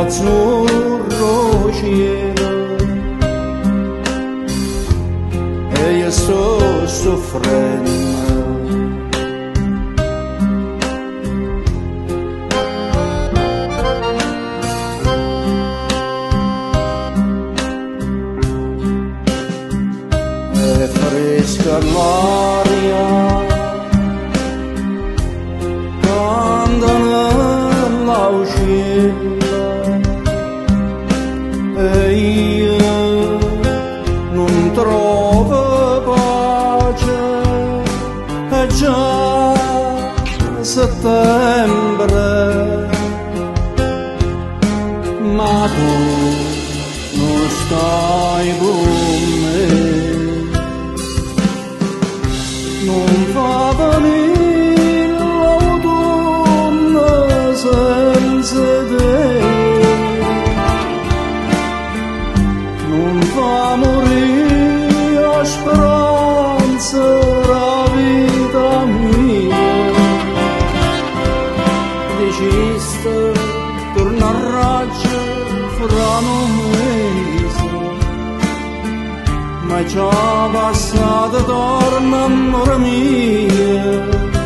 nell'azzurro cielo e io sto soffrendo. È fresca l'aria, canta nella uscita e io non trovo pace, è già settembre, ma tu non stai con me. Non fa venire l'autunno senza te, non fa morire la speranza la vita mia. Decisti torna a raggio fra un mese, ma è già passata, torna amore mia,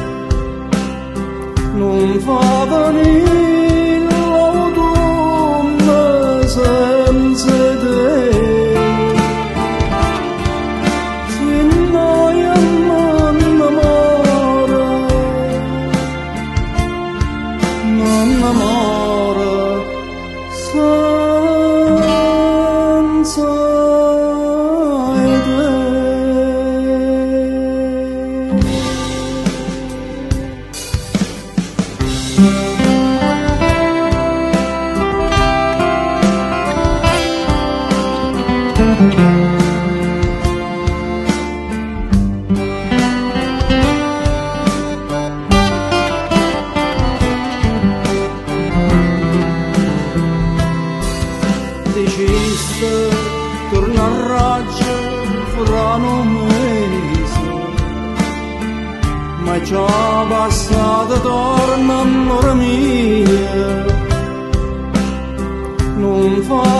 non fa venire l'autunno senza te. Se noi non innamora, non innamora senza decista torna a raggio fra un mese, ma è già passata, torna amore mia, non fa